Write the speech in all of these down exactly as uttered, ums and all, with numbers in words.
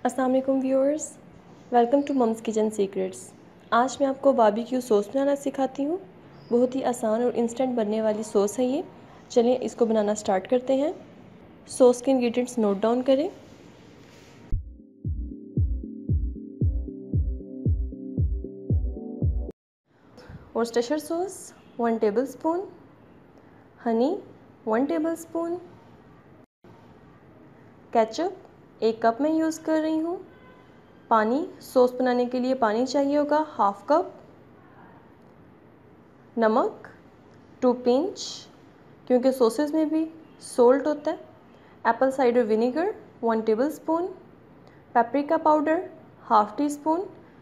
अस्सलाम वालेकुम viewers, welcome to mum's kitchen secrets. आज मैं आपको बारबेक्यू सॉस बनाना सिखाती हूँ। बहुत ही आसान और इंस्टेंट बनने वाली सॉस है ये। चलिए इसको बनाना स्टार्ट करते हैं। सॉस के इंग्रेडिएंट्स नोट डाउन करें। Worcester sauce one tablespoon, honey one tablespoon, ketchup एक कप में यूज़ कर रही हूँ। पानी सॉस बनाने के लिए पानी चाहिए होगा हाफ कप। नमक टू पिंच, क्योंकि सॉसेस में भी सोल्ट होता है। Apple cider vinegar one tablespoon, paprika powder half teaspoon,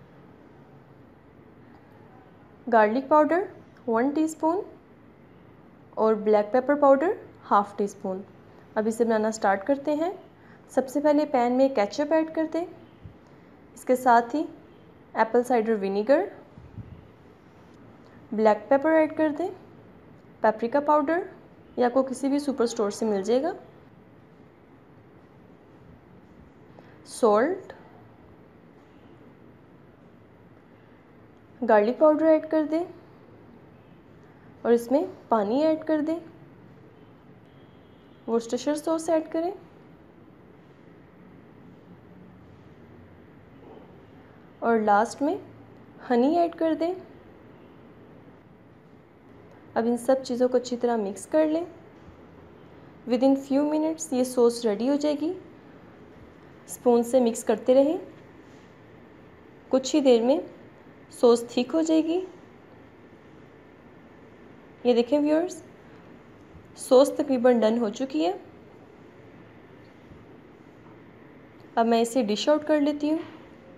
garlic powder one teaspoon और black pepper powder half teaspoon. अब इसे बनाना स्टार्ट करते हैं। सबसे पहले पैन में केचप ऐड कर दें। इसके साथ ही apple cider vinegar, black pepper add कर दें, पेपरिका पाउडर ये आपको किसी भी सुपर स्टोर से मिल जाएगा, सॉल्ट, गार्लिक पाउडर ऐड कर दें और इसमें पानी ऐड कर दें। वर्सेस्टर सॉस ऐड करें और लास्ट में हनी ऐड कर दें। अब इन सब चीज़ों को अच्छी तरह मिक्स कर लें। विद इन फ्यू मिनट्स ये सॉस रेडी हो जाएगी। स्पून से मिक्स करते रहें। कुछ ही देर में सॉस थिक हो जाएगी। ये देखें व्यूअर्स, सॉस तकरीबन डन हो चुकी है। अब मैं इसे डिश आउट कर लेती हूँ।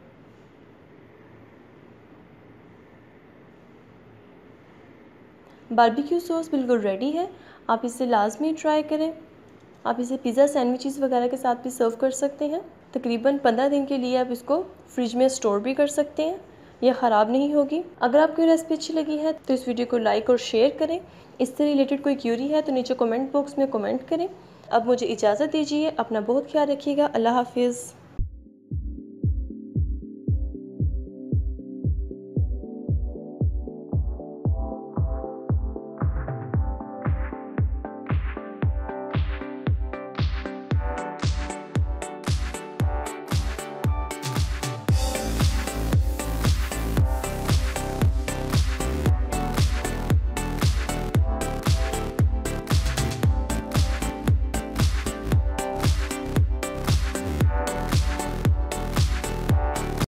बारबेक्यू सॉस बिल्कुल रेडी है। आप इसे लाजमी ट्राई करें। आप इसे पिज़्ज़ा सैंडविचेस वगैरह के साथ भी सर्व कर सकते हैं। तकरीबन पंद्रह दिन के लिए आप इसको फ्रिज में स्टोर भी कर सकते हैं। यह ख़राब नहीं होगी। अगर आपको रेसिपी अच्छी लगी है तो इस वीडियो को लाइक और शेयर करें। इससे रिलेटेड कोई क्यूरी है तो नीचे कमेंट बॉक्स में कमेंट करें। अब मुझे इजाज़त दीजिए। अपना बहुत ख्याल रखिएगा। अल्लाह हाफिज़।